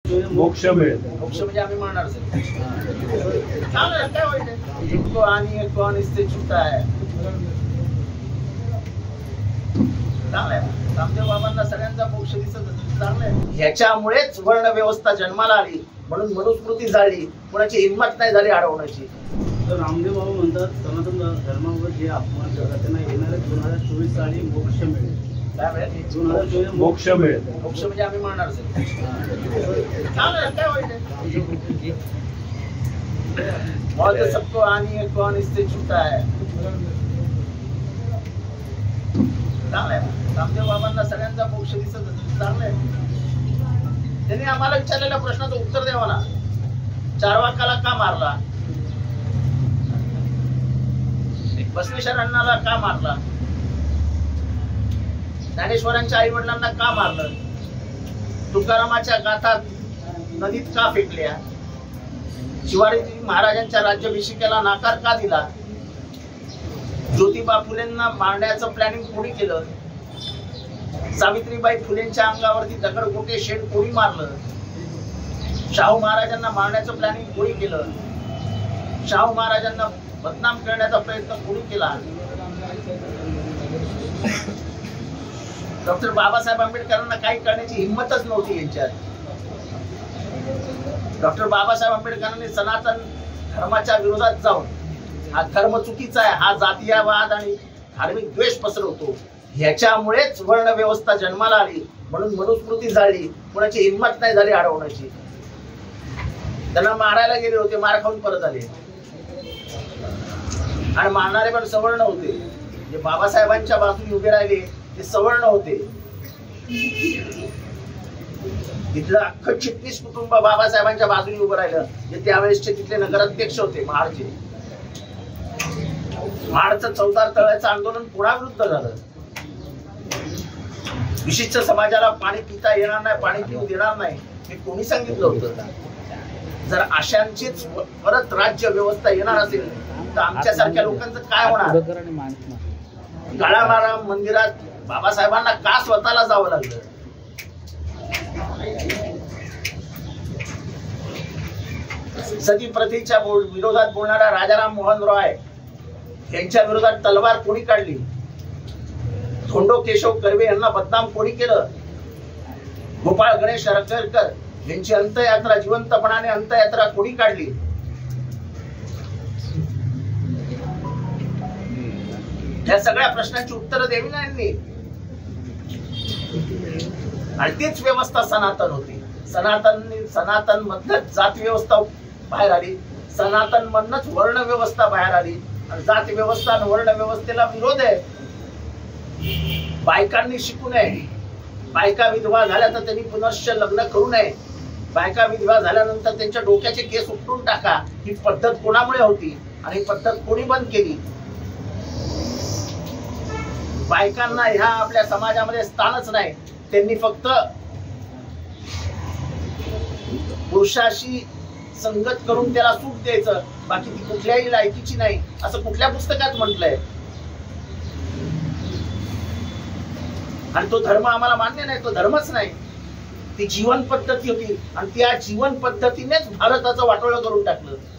मोक्ष मिळेल. मोक्ष म्हणजे आम्ही म्हणणार काय वाईट जिनको आणि कौन इससे छुटा है. चांगलंय रामदेव बाबांना सगळ्यांचा मोक्ष दिसत चांगलंय. ह्याच्यामुळेच वर्ण व्यवस्था जन्माला आली म्हणून मनुस्मृती झाली. कोणाची हिंमत नाही झाली अडवण्याची. तर रामदेव बाबा म्हणतात सनातन धर्मावर जे अपमान करतात त्यांना येणाऱ्या 2024 साली मोक्ष मिळेल. काय मिळेल? 2024 मोक्ष मिळेल. मोक्ष म्हणजे आम्ही म्हणणार काय वाईट मौत सबको आनी है कौन इससे छुटा है. चांगलंय रामदेव बाबांना सगळ्यांचा मोक्ष दिसत चांगलंय. त्यांनी आम्हाला विचारलेल्या प्रश्नाचं उत्तर द्यावं ना. चारवाकाला का मारला? बसवेश्वरांना का मारला? ज्ञानेश्वरांच्या आई वडिलांना का मारलं? तुकारामाच्या गाथा नदीत का फेकल्या? शिवाजी महाराजांच्या राज्याभिषेकाला नाकार का दिला? ज्योतिबा फुलेंना मारण्याचं प्लॅनिंग कोणी केलं? सावित्रीबाई फुलेंच्या अंगावरती दगडगोटे शेड कोणी मारलं? शाहू महाराजांना मारण्याचं प्लॅनिंग कोणी केलं? शाहू महाराजांना बदनाम करण्याचा प्रयत्न कोणी केला? डॉक्टर बाबासाहेब आंबेडकरांना काही करण्याची हिंमतच नव्हती यांच्यात. डॉक्टर बाबासाहेब आंबेडकरांनी सनातन धर्माच्या विरोधात जाऊन हा धर्म चुकीचा आहे, हा जातीयवाद आणि धार्मिक द्वेष पसरवतो, ह्याच्यामुळेच वर्ण व्यवस्था जन्माला आली म्हणून मनुस्मृती झाली. कोणाची हिंमत नाही झाली अडवण्याची. त्यांना मारायला गेले होते, मार खाऊन परत आले. आणि मारणारे पण सवर्ण होते. जे बाबासाहेबांच्या बाजूने उभे राहिले ते सवर्ण होते. तिथलं अख्खं चिटणीस कुटुंब बाबासाहेबांच्या बाजूने उभं राहिलं. जे त्यावेळेसचे तिथले नगराध्यक्ष होते महाडचे. महाडचं 14 तळ्याचं आंदोलन कोणाविरुद्ध झालं? विशिष्ट समाजाला पाणी पिता येणार नाही, पाणी पिऊ देणार नाही हे कोणी सांगितलं होतं? जर अशांचीच परत राज्य व्यवस्था येणार असेल तर आमच्यासारख्या लोकांचं काय होणार? काळाराम मंदिरात बाबासाहेबांना का स्वतःला जावं लागलं? सती प्रथेच्या विरोधात बोलणारा राजाराम मोहन रॉय यांच्या विरोधात तलवार कोणी काढली? धोंडो केशव कर्वे यांना बदनाम कोणी केलं? गोपाळ गणेश रखरकर यांची अंतयात्रा जिवंतपणाने अंतयात्रा कोणी काढली? या सगळ्या प्रश्नांची उत्तरं द्यावी ना यांनी. आणि तीच व्यवस्था सनातन होती. सनातन मधनच जात व्यवस्था बाहेर आली. सनातन मधनच वर्ण व्यवस्था बाहेर आली. आणि जात व्यवस्था आणि वर्ण व्यवस्थेला विरोध आहे. बायकांनी शिकू नये. बायका विधवा झाल्या तर त्यांनी पुनश्च लग्न करू नये. बायका विधवा झाल्यानंतर त्यांच्या डोक्याचे केस उपटून टाका. ही पद्धत कोणामुळे होती आणि ही पद्धत कोणी बंद केली? बायकांना ह्या आपल्या समाजामध्ये स्थानच नाही. त्यांनी फक्त पुरुषाशी संगत करून त्याला सूट द्यायचं, बाकी ती कुठल्याही लायकीची नाही असं कुठल्या पुस्तकात म्हटलंय? आणि तो धर्म आम्हाला मान्य नाही. तो धर्मच नाही, ती जीवन पद्धती होती. आणि त्या जीवन पद्धतीनेच भारताचं वाटोळं करून टाकलं.